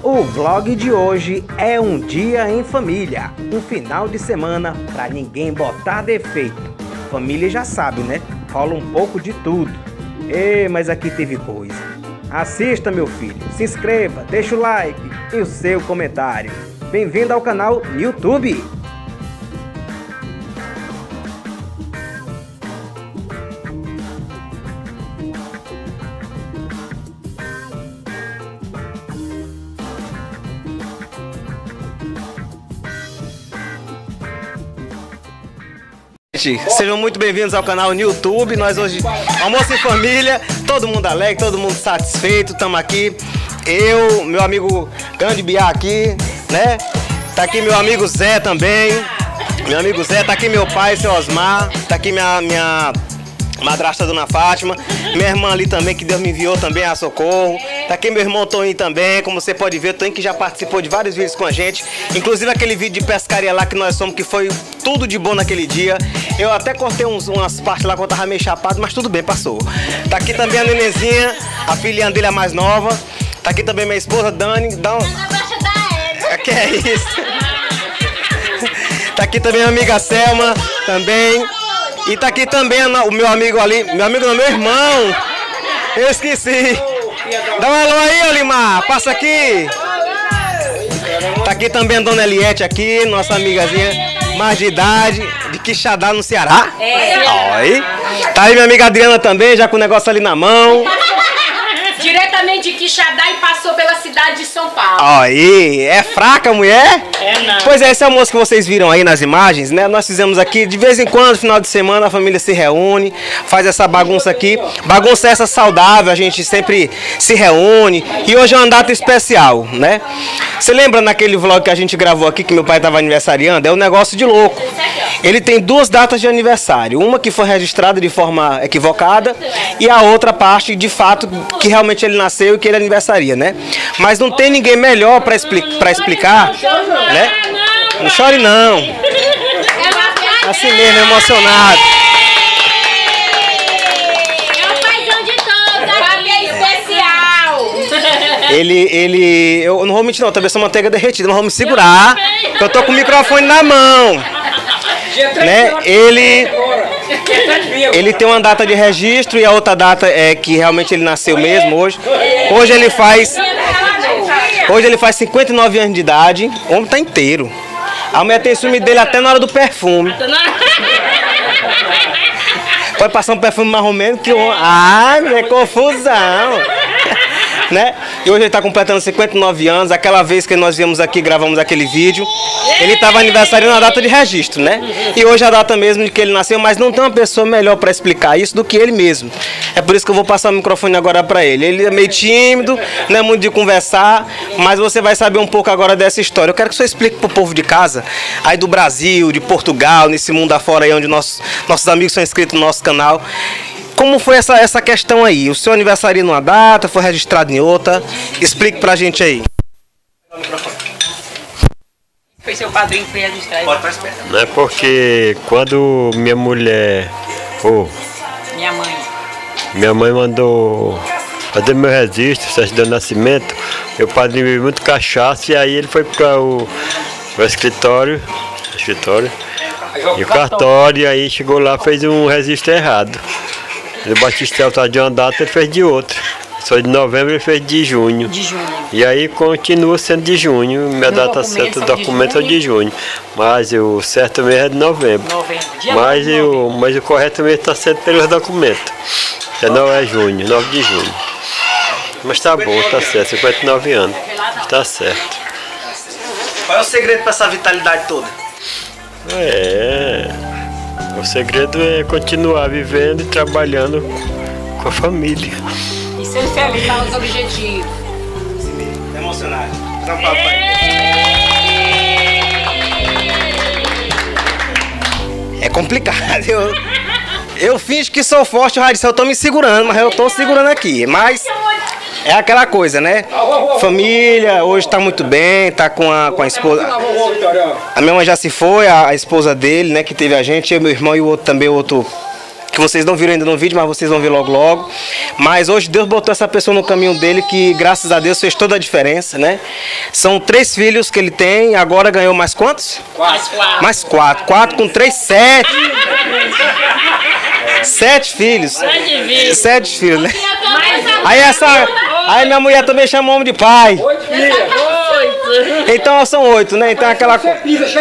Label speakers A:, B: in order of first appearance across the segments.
A: O vlog de hoje é um dia em família, um final de semana pra ninguém botar defeito. Família já sabe, né? Rola um pouco de tudo. Mas aqui teve coisa. Assista, meu filho, se inscreva, deixa o like e o seu comentário. Bem-vindo ao canal YouTube. Sejam muito bem-vindos ao canal no YouTube. Nós hoje, almoço em família, todo mundo alegre, todo mundo satisfeito. Estamos aqui, eu, meu amigo Grande Biá aqui, né? Tá aqui meu amigo Zé também. Meu amigo Zé, tá aqui meu pai, seu Osmar. Tá aqui minha madrasta, Dona Fátima. Minha irmã ali também, que Deus me enviou também a socorro. Tá aqui meu irmão Toninho também, como você pode ver, Toninho que já participou de vários vídeos com a gente. Inclusive aquele vídeo de pescaria lá que nós somos, que foi tudo de bom naquele dia. Eu até cortei umas partes lá que eu tava meio chapado, mas tudo bem, passou. Tá aqui também a nenenzinha, a filhinha dele, a mais nova. Tá aqui também minha esposa, Dani. Que é isso? Tá aqui também a amiga Selma, também. E tá aqui também o meu amigo ali, meu irmão. Eu esqueci. Dá um alô aí, Olimar, passa aqui. Tá aqui também a Dona Eliette aqui, nossa amigazinha mais de idade, de Quixadá, no Ceará. Aí. Tá aí minha amiga Adriana também, já com o negócio ali na mão.
B: Diretamente de Quixadá e passou pela cidade de São Paulo.
A: Aí, é fraca, mulher?
B: É não.
A: Pois é, esse almoço que vocês viram aí nas imagens, né? Nós fizemos aqui, de vez em quando, final de semana, a família se reúne, faz essa bagunça aqui. Bagunça essa saudável, a gente sempre se reúne. E hoje é uma data especial, né? Você lembra naquele vlog que a gente gravou aqui, que meu pai estava aniversariando? É um negócio de louco. Ele tem duas datas de aniversário. Uma que foi registrada de forma equivocada e a outra parte, de fato, que realmente ele nasceu e que ele aniversaria, né? Mas não tem ninguém melhor para explicar, né? Não chore não. Assim mesmo, emocionado.
B: É o paizão de todos, família especial.
A: Eu não vou mentir não, talvez essa manteiga derretida, mas vamos segurar, porque eu tô com o microfone na mão, né? Ele tem uma data de registro e a outra data é que realmente ele nasceu mesmo hoje. Hoje ele faz 59 anos de idade, o homem tá inteiro. A mulher tem ciúme dele até na hora do perfume. Pode passar um perfume mais ou menos que o homem... Ai, é confusão. Né? E hoje ele está completando 59 anos. Aquela vez que nós viemos aqui, gravamos aquele vídeo, ele estava aniversariando na data de registro, né? E hoje é a data mesmo de que ele nasceu, mas não tem uma pessoa melhor para explicar isso do que ele mesmo. É por isso que eu vou passar o microfone agora para ele. Ele é meio tímido, não é muito de conversar, mas você vai saber um pouco agora dessa história. Eu quero que você explique para o povo de casa, aí do Brasil, de Portugal, nesse mundo afora aí onde nossos amigos são inscritos no nosso canal. Como foi essa questão aí? O seu aniversário numa data, foi registrado em outra? Explique pra gente aí.
B: Foi seu padrinho que foi registrado.
A: Pode estar esperto.
C: Não é porque quando minha mulher... Minha mãe mandou fazer meu registro, certidão de nascimento, meu padrinho bebeu muito cachaça e aí ele foi para o escritório, e o cartório, e aí chegou lá e fez um registro errado. O Batistel estava de uma data, ele fez de outra. Só de novembro ele fez de junho. E aí continua sendo de junho. Minha data certa do documento é de junho. Mas o certo mesmo é de novembro. Mas o correto mesmo está sendo pelos documentos. Não é junho, 9 de junho. Mas tá bom, tá certo. 59 anos. Tá certo.
A: Qual é o segredo para essa vitalidade toda?
C: O segredo é continuar vivendo e trabalhando com a família.
B: E ser feliz para os objetivos.
A: Emocionado. É complicado. Eu finjo que sou forte, Raíssa, eu tô me segurando, mas eu tô segurando aqui. Mas é aquela coisa, né? Família, hoje tá muito bem, tá com a esposa. A minha mãe já se foi, a esposa dele, né, que teve a gente, eu, meu irmão e o outro também, o outro que vocês não viram ainda no vídeo, mas vocês vão ver logo logo. Mas hoje Deus botou essa pessoa no caminho dele que, graças a Deus, fez toda a diferença, né? São 3 filhos que ele tem, agora ganhou mais quantos?
B: 4.
A: Mais 4. 4 com 3, 7. 7 filhos. 7 filhos, né? Aí minha mulher também chama o homem de pai.
B: 8.
A: Então são 8, né? Então é aquela coisa.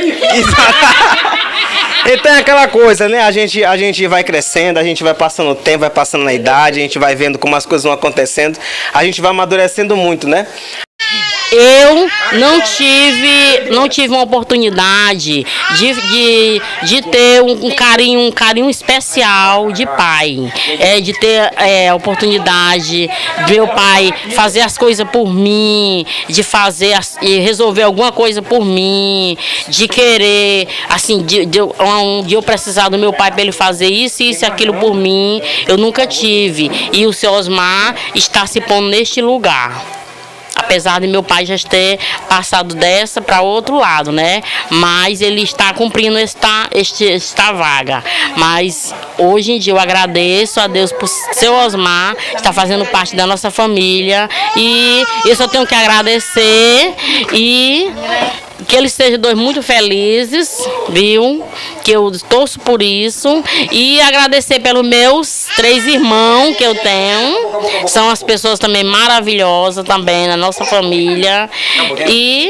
A: Então é aquela coisa, né? A gente vai crescendo, a gente vai passando o tempo, vai passando na idade, a gente vai vendo como as coisas vão acontecendo, a gente vai amadurecendo muito, né?
D: Eu não tive uma oportunidade de ter um carinho especial de pai, de ter a oportunidade de meu pai fazer as coisas por mim, de fazer e resolver alguma coisa por mim, de querer, assim, de eu precisar do meu pai para ele fazer isso e aquilo por mim, eu nunca tive. E o seu Osmar está se pondo neste lugar. Apesar de meu pai já ter passado dessa para outro lado, né? Mas ele está cumprindo esta vaga. Mas hoje em dia eu agradeço a Deus por seu Osmar estar fazendo parte da nossa família. E eu só tenho que agradecer e que eles sejam dois muito felizes, viu? Que eu torço por isso. E agradecer pelos meus 3 irmãos que eu tenho. São as pessoas também maravilhosas também na nossa família. E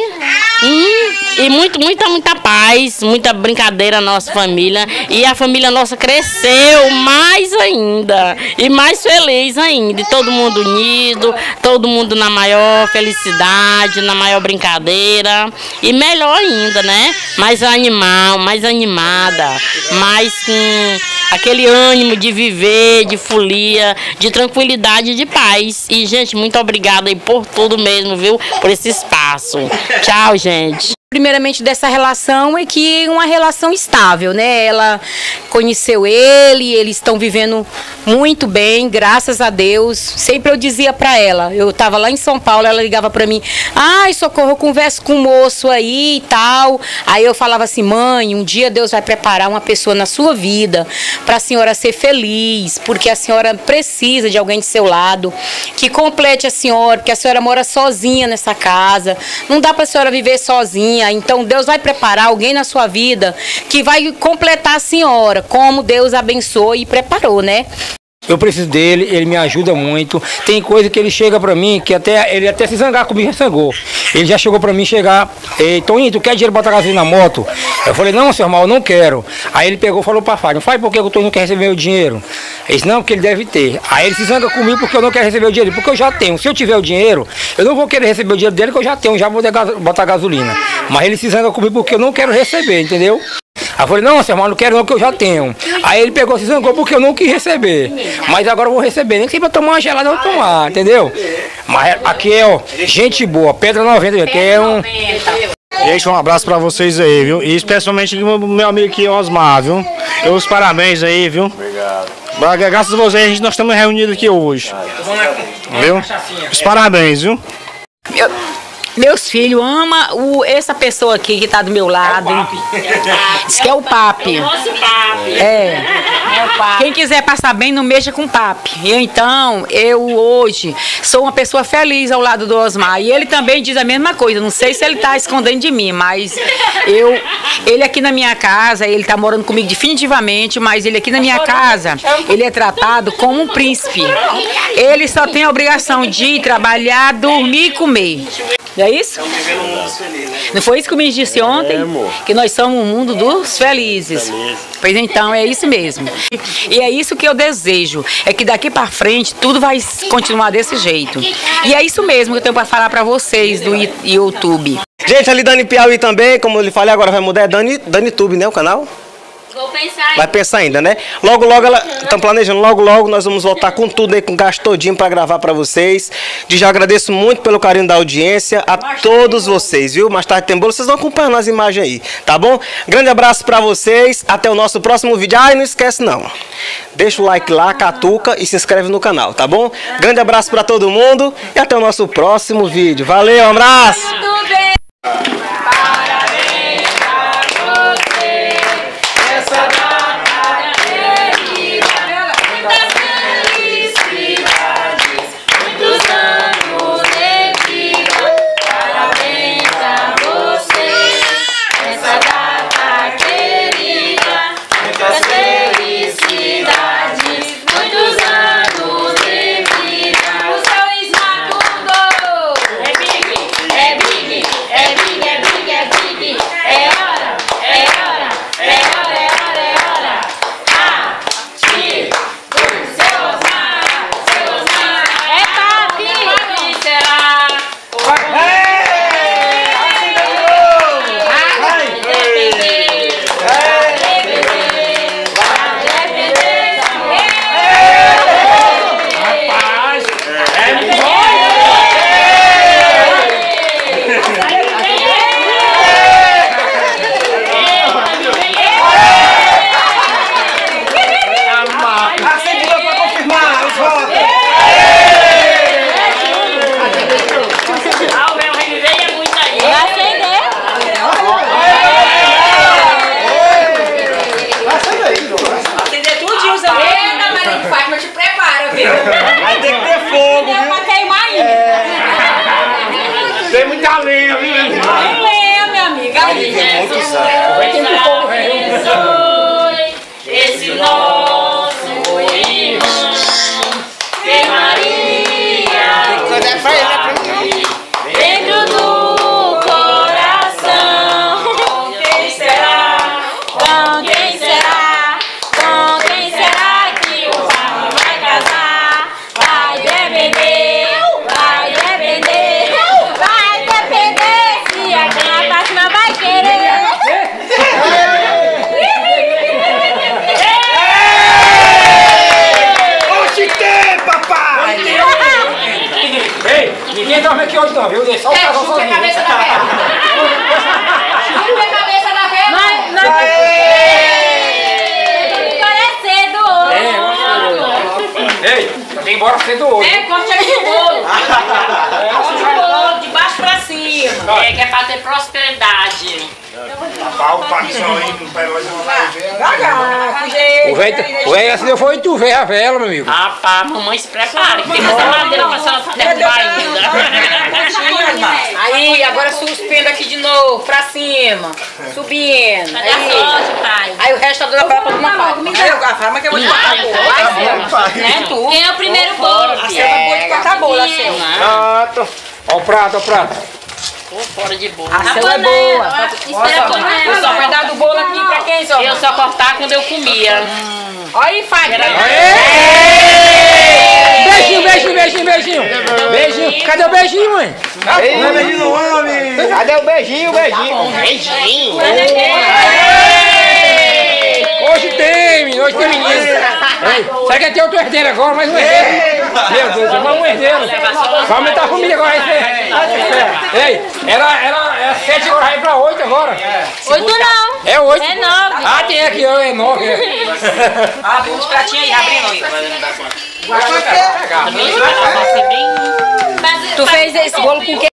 D: muita paz, muita brincadeira na nossa família. E a família nossa cresceu mais ainda. E mais feliz ainda. E todo mundo unido, todo mundo na maior felicidade, na maior brincadeira. E melhor ainda, né? Mais animada, mais com aquele ânimo de viver, de folia, de tranquilidade, de paz. E, gente, muito obrigada aí por tudo mesmo, viu? Por esse espaço. Tchau, gente.
E: Primeiramente dessa relação é que uma relação estável, né? Ela conheceu ele, eles estão vivendo muito bem, graças a Deus. Sempre eu dizia pra ela, eu tava lá em São Paulo, ela ligava pra mim, ai, Socorro, eu converso com um moço aí e tal. Aí eu falava assim, mãe, um dia Deus vai preparar uma pessoa na sua vida pra senhora ser feliz, porque a senhora precisa de alguém do seu lado, que complete a senhora, porque a senhora mora sozinha nessa casa, não dá pra senhora viver sozinha. Então Deus vai preparar alguém na sua vida que vai completar a senhora, como Deus abençoou e preparou, né?
F: Eu preciso dele, ele me ajuda muito. Tem coisa que ele chega pra mim, que ele até se zangar comigo, já zangou. Ele já chegou pra mim chegar, Toninho, tu quer dinheiro pra botar gasolina na moto? Eu falei, não, seu irmão, eu não quero. Aí ele pegou e falou pra Fábio, Fábio, por que o Toninho quer receber meu dinheiro? Ele disse, não, porque ele deve ter. Aí ele se zanga comigo porque eu não quero receber o dinheiro, porque eu já tenho. Se eu tiver o dinheiro, eu não vou querer receber o dinheiro dele, que eu já tenho, já vou botar gasolina. Mas ele se zanga comigo porque eu não quero receber, entendeu? Aí eu falei, não, seu irmão, não quero não, que eu já tenho. Aí ele pegou e se zangou porque eu não quis receber. Mas agora eu vou receber, nem que seja pra tomar uma gelada, eu vou tomar, entendeu? Mas aqui é, ó, gente boa, Pedra 90, aqui é um...
G: Gente, um abraço pra vocês aí, viu? E especialmente meu amigo aqui, Osmar, viu? Os parabéns aí, viu? Obrigado. Graças a vocês, nós estamos reunidos aqui hoje. Viu? Os parabéns, viu?
E: Meus filhos amam essa pessoa aqui que está do meu lado. Diz que é o papi. É. Quem quiser passar bem, não mexa com o papi. Então, eu hoje sou uma pessoa feliz ao lado do Osmar. E ele também diz a mesma coisa. Não sei se ele está escondendo de mim, mas ele aqui na minha casa, ele está morando comigo definitivamente, mas ele aqui na minha casa, ele é tratado como um príncipe. Ele só tem a obrigação de trabalhar, dormir e comer. Não é isso? Não foi isso que o ministro disse ontem? Que nós somos um mundo dos felizes. Pois então, é isso mesmo. E é isso que eu desejo. É que daqui para frente tudo vai continuar desse jeito. E é isso mesmo que eu tenho para falar para vocês do YouTube.
A: Gente, ali Dani Piauí também, como eu lhe falei, agora vai mudar, é Dani Tube, né, o canal?
B: Vou pensar ainda.
A: Vai pensar ainda, né? Logo, logo, estão planejando, logo nós vamos voltar com tudo aí, com o gasto todinho pra gravar pra vocês. Já agradeço muito pelo carinho da audiência, a todos vocês, viu? Mais tarde tem bolo, vocês vão acompanhando as imagens aí, tá bom? Grande abraço pra vocês, até o nosso próximo vídeo. Ah, e não esquece não, deixa o like lá, catuca e se inscreve no canal, tá bom? Grande abraço pra todo mundo e até o nosso próximo vídeo. Valeu, um abraço!
B: Parabéns pra você, essa data querida.
F: Ninguém dorme aqui hoje não, viu? Deixa só o casal
B: Chupa a
F: sozinho.
B: cabeça da vela. Chupa a cabeça da vela.
H: Parecendo hoje.
F: Ei, tem que ir embora cedo hoje.
B: Corte aqui o bolo. Corte o bolo, de baixo pra cima.
D: É que é pra ter prosperidade.
F: O velho assim foi tu, velho, a vela, meu amigo.
D: Rapaz, mamãe se prepare, que tem muita madeira pra senhora derrubar ainda.
E: Aí, agora suspenda aqui de novo, pra cima. Subindo.
H: Vai dar sorte, pai.
E: Aí o resto da dona pra uma palma. Aí a forma que eu vou te cortar a bola.
H: É tu. Quem é o primeiro bolo?
E: A Selva pode cortar a bola, a Selva.
F: Pronto. Ó o prato, ó o prato.
D: Tô fora de boa.
E: A Selva é boa.
H: Espera a panela.
E: Eu só vai dar do bolo aqui pra quem, só?
D: Eu só cortava quando eu comia.
E: Olha aí, Fábio.
F: Beijinho, beijinho, beijinho, beijinho. Beijinho. Cadê o beijinho, mãe?
A: Ei, beijinho no homem! Cadê o beijinho, beijinho?
D: Beijinho.
F: Hoje tem, menino, hoje tem menino. Ei, será que tem outro herdeiro agora? Mais um herdeiro. Meu Deus, mais um herdeiro. Vai aumentar a família agora. Ei, era 7 agora, vai pra 8 agora.
H: 8 não.
F: É 8.
H: É 9.
F: Ah, tem aqui, é 9.
E: Abre uns pratinhos aí, abrindo aí.
H: Tu fez esse bolo com quê?